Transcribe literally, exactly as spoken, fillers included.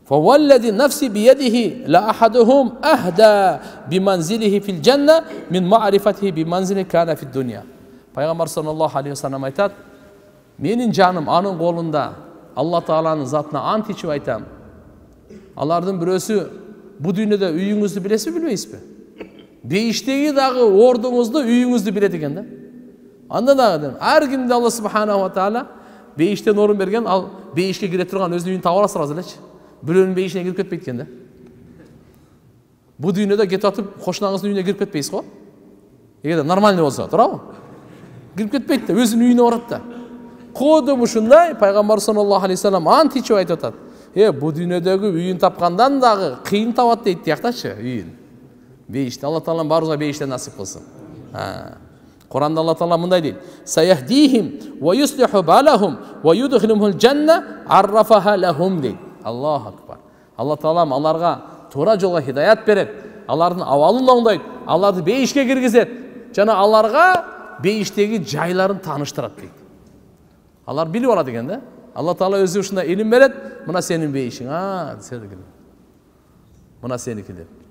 فوالذي نفسي بيده لأحدهم أهدى بمنزله في الجنة من معرفته بمنزله كان في الدنيا. Пайғамбар саллаллаху алейхи вассалам айтады, менің жаным аның қолында, Алла Тағаланың затына ант içіп айтам. Алардың біреусі bu dünyada үйіңізді білесіз бе, білмейсіз бе? Бейіштегі дағы ордыңызды, үйіңізді біледі екен да. Анда дағы әр кімде Алла Субханаху ва Тағала бейіштен орын берген, ал бейішке кіре тұрған өзінің үйін тауып аласыз разылечі. Біреуінің бейішіне кіріп кетпейді екен да. Bu dünyada кетіп атып, қошнаңыздың үйіне кіріп кетпейсіз ғой? Егер нормальный болса, тұра ғой? Кіріп кетпейді да, өзінің үйіне барады да. Құдды мұшындай, Пайғамбар саллаллаху алейхи вассалам ант içіп айтып атады. Е, bu dünyadagi үйін тапқандан дағы қиын табады дейді, тияқташы үйін. Бейішті. Алла Тағала баруға бейіштен насип қылсын. Құранда Алла Тағала мындай дейді: "Саяхдихим ва юслиху балахум ва юдхилумул жанна аррафаха лахум" дейді. Аллаху акбар. Алла Тағала аларға тура жолға хидаят береді, алардың ауалын оңдайды, аларды бейішке кіргізеді, және аларға бейіштегі жайларын таныштырады дейді. Алар біліп алады екен да. Алла Тағала өзі ушундай илим береді, мына сенің бейішің, а, сенікілер. Мына сенікілер.